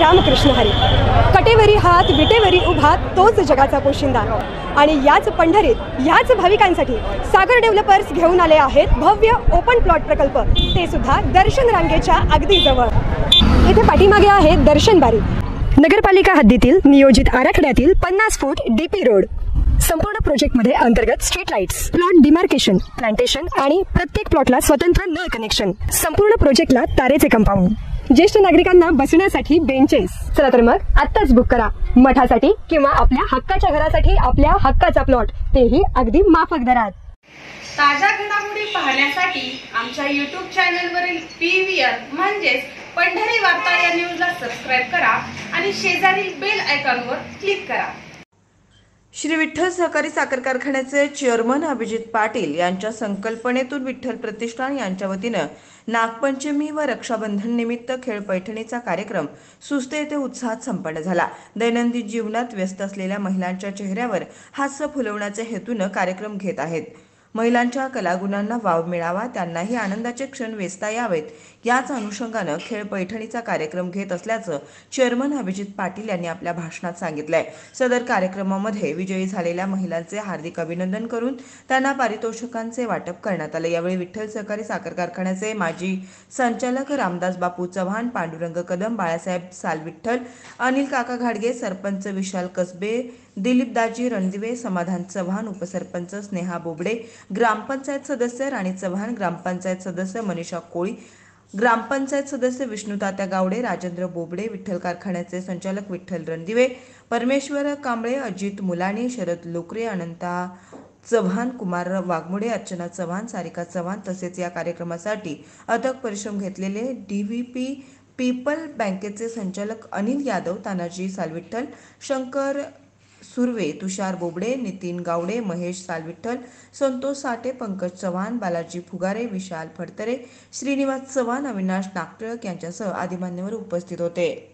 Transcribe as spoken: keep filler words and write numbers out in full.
रामकृष्ण हरी. कटेवरी हात विटेवरी उभा तोच जगाचा पोशिंदा. आणि याच पंढरीत याच भाविकांसाठी सागर डेव्हलपर्स घेऊन आले आहेत भव्य ओपन प्लॉट प्रकल्प, ते सुद्धा दर्शन रांगेच्या अगदी जवळ. इथे पाठीमागे आहे दर्शन बारी. नगरपालिका हद्दीतील नियोजित आराखड्यातील पन्नास फूट डीपी रोड. संपूर्ण प्रोजेक्टमध्ये अंतर्गत street lights, plot demarcation, plantation आणि प्रत्येक प्लॉटला स्वतंत्र नळ कनेक्शन. संपूर्ण प्रोजेक्टला तारेचे कंपाऊंड. ज्येष्ठ नागरिकांना बसण्यासाठी बेंचेस. चला तर मग आत्ताच बुक करा मठासाठी किंवा आपल्या हक्काच्या घरासाठी आपल्या हक्काचा प्लॉट, तेही अगदी माफक दरात. ताज्या घडामोडी पाहण्यासाठी आमच्या यूट्यूब चॅनलवरील पीव्हीआर म्हणजेच पंढरी वार्ता या न्यूजला सबस्क्राईब करा आणि शेजारील बेल आयकॉनवर क्लिक करा. श्री विठ्ठल सहकारी साखर कारखान्याचे चेअरमन अभिजित पाटील यांच्या संकल्पनेतून विठ्ठल प्रतिष्ठान यांच्या वतीनं नागपंचमी व रक्षाबंधन निमित्त खेळ पैठणीचा कार्यक्रम सुस्ते येथे उत्साहात संपन्न झाला. दैनंदिन जीवनात व्यस्त असलेल्या महिलांच्या चेहऱ्यावर हास्य फुलवण्याच्या हेतूनं कार्यक्रम घेत आहेत. महिलांच्या कलागुणांना वाव मिळावा, त्यांनाही आनंदाचे क्षण वेचता यावेत, याच अनुषंगानं खेळ पैठणीचा कार्यक्रम घेत असल्याचं चेअरमन अभिजित पाटील यांनी आपल्या भाषणात सांगितलंय. सदर कार्यक्रमामध्ये विजयी झालेल्या महिलांचे हार्दिक अभिनंदन करून त्यांना पारितोषिकांचे वाटप करण्यात आले. यावेळी विठ्ठल सहकारी साखर कारखान्याचे माजी संचालक रामदास बापू चव्हाण, पांडुरंग कदम, बाळासाहेब सालविठ्ठल, अनिल काका घाडगे, सरपंच विशाल कसबे, दिलीपदाजी रणदिवे, समाधान चव्हाण, उपसरपंच स्नेहा बोबडे, ग्रामपंचायत सदस्य राणी चव्हाण, ग्रामपंचायत सदस्य मनीषा कोळी, ग्रामपंचायत सदस्य विष्णुतात्या गावडे, राजेंद्र बोबडे, विठ्ठल कारखान्याचे संचालक विठ्ठल रणदिवे, परमेश्वर कांबळे, अजित मुलानी, शरद लोकरे, अनंता चव्हाण, कुमार वाघमोडे, अर्चना चव्हाण, सारिका चव्हाण तसेच या कार्यक्रमासाठी अथक परिश्रम घेतलेले डीव्हीपी पीपल बँकेचे संचालक अनिल यादव, तानाजी सालविठ्ठल, शंकर सुर्वे, तुषार बोबडे, नितीन गावडे, महेश सालविठ्ठल, संतोष साठे, पंकज चव्हाण, बालाजी फुगारे, विशाल फडतरे, श्रीनिवास चव्हाण, अविनाश नागटिळक यांच्यासह आदी मान्यवर उपस्थित होते.